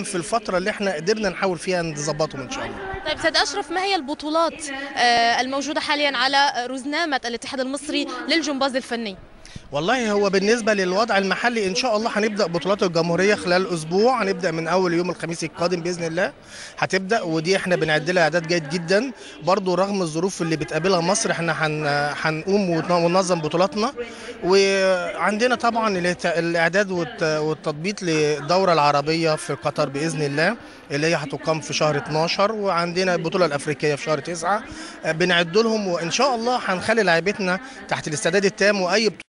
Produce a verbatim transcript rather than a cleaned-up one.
في الفتره اللي احنا قدرنا نحاول فيها نظبطهم ان شاء الله. طيب سيد أشرف، ما هي البطولات آه، الموجودة حاليا على رزنامة الاتحاد المصري للجمباز الفني؟ والله هو بالنسبه للوضع المحلي ان شاء الله هنبدا بطولات الجمهوريه خلال اسبوع، هنبدا من اول يوم الخميس القادم باذن الله هتبدا، ودي احنا بنعد لها اعداد جيد جدا برضو رغم الظروف اللي بتقابلها مصر. احنا هن- هنقوم وننظم بطولاتنا، وعندنا طبعا الاعت- الاعداد والت- والتضبيط للدوره العربيه في قطر باذن الله اللي هي هتقام في شهر اتناشر، وعندنا البطوله الافريقيه في شهر تسعة. بنعد لهم وان شاء الله هنخلي لاعبتنا تحت الاستعداد التام، واي